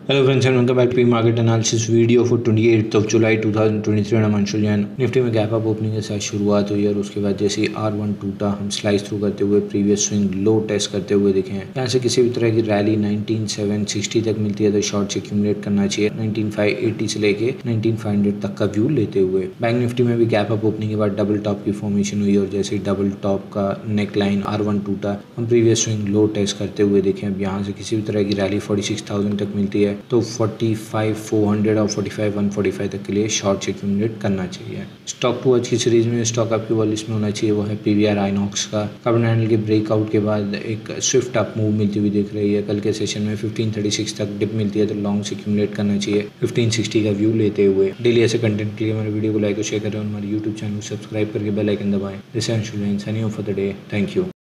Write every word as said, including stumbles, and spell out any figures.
Hello friends and welcome back to pre-market analysis video for twenty-eighth of July two thousand twenty-three। I'm Anshul Jain. Nifty में gap up opening के साथ शुरुआत हुई और उसके बाद जैसे ही आर वन टूटा हम स्लाइस थ्रू करते हुए प्रीवियस स्विंग लो टेस्ट करते हुए दिखे हैं। यहाँ से किसी भी तरह की रैली नाइनटीन सेवन सिक्सटी तक मिलती है तो शॉर्ट से एक्यूमुलेट करना चाहिए। नाइनटीन फाइव एटी से लेके नाइनटीन फाइव हंड्रेड तक का व्यू लेते हुए बैंक निफ्टी में भी गैप अप ओपनिंग के बाद डबल टॉप की फॉर्मेशन हुई और जैसे डबल टॉप का नेक लाइन आर वन टूटा हम प्रीवियस स्विंग लो टेस्ट करते हुए देखें। अब यहाँ से किसी भी तरह की रैली फोर्टी सिक्स थाउजेंड तक मिलती है तो फोर्टी फाइव फोर हंड्रेड और forty five one forty five तक के लिए शॉर्ट से एक्यूमुलेट करना चाहिए। स्टॉक टू आज की सीरीज में स्टॉक आपकी वॉल लिस्ट में होना चाहिए वो है पीवीआर आइनॉक्स का। कार्बन हैंडल के ब्रेकआउट के बाद एक स्विफ्ट अप मूव मिलती हुई दिख रही है। कल के सेशन में फिफ्टीन थर्टी सिक्स तक डिप मिलती है तो लॉन्ग से एक्यूमुलेट करना चाहिए फिफ्टीन सिक्सटी का व्यू लेते हुए। डेली ऐसे कंटेंट के लिए हमारे वीडियो को लाइक और शेयर करें और हमारे यूट्यूब चैनल को सब्सक्राइब करके बेल आइकन दबाएं। This is Anshul Jain signing off for the day. Thank you.